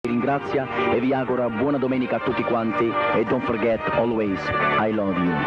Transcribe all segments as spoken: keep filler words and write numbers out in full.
Ringrazia e vi augura buona domenica a tutti quanti e don't forget always I love you.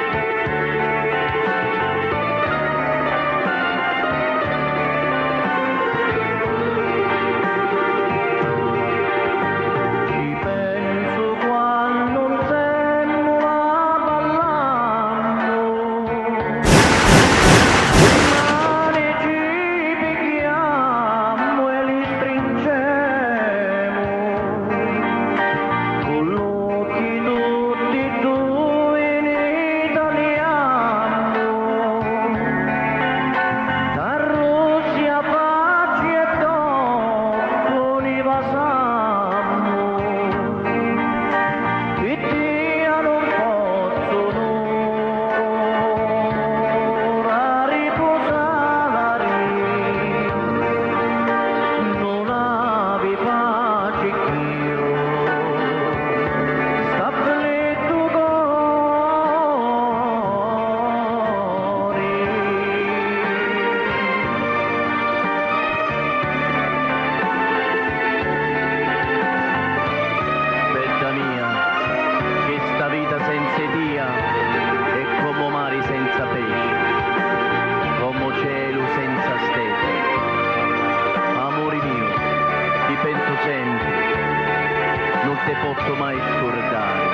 Senza Dio è come mare senza pesce, come cielo senza stelle. Amore mio, ti penso sempre, non ti posso mai scordare.